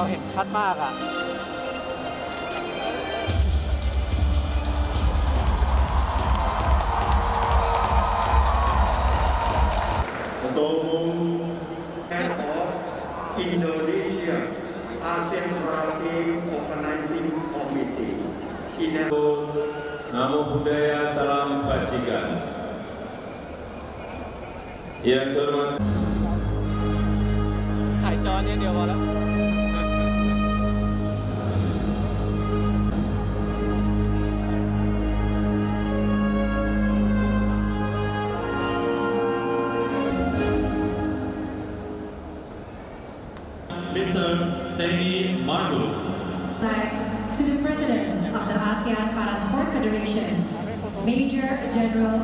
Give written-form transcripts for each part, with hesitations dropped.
เห็นชัดมากอ่ะ Ketua Umum Indonesia ASEAN Paralympic Organizing Committee. Namo Buddhaya, salam kebajikan. Yang saya hormati. ถ่ายจอเนี่ยเดียวพอแล้ว Mr. Seni Mardu. Back to the President of the ASEAN Parasport Federation, Major General.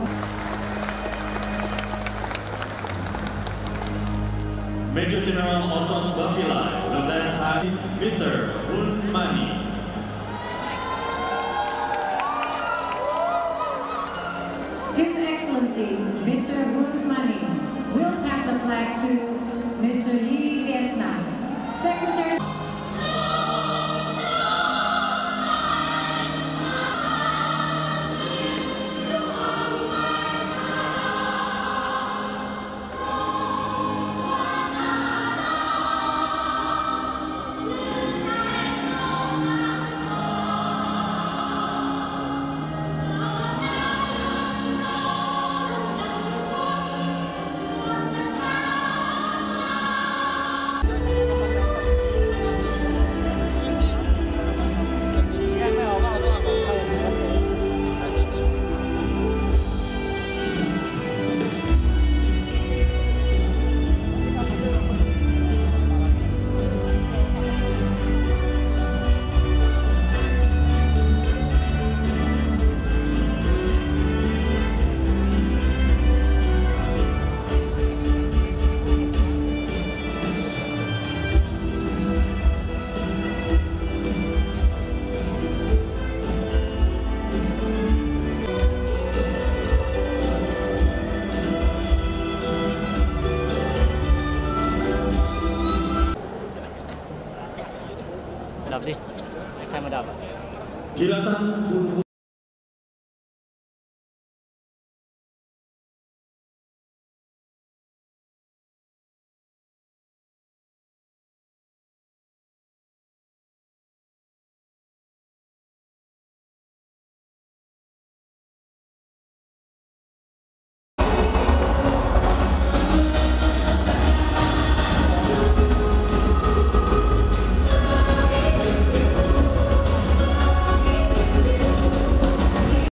Major General Osman Bapilai, Lieutenant Mr. Hun Mani. His Excellency, Mr. Hun Mani, will pass the flag to Mr. Yi Vietnam, Secretary. Dapat nih, kayak mau dapat. Kilatan bulu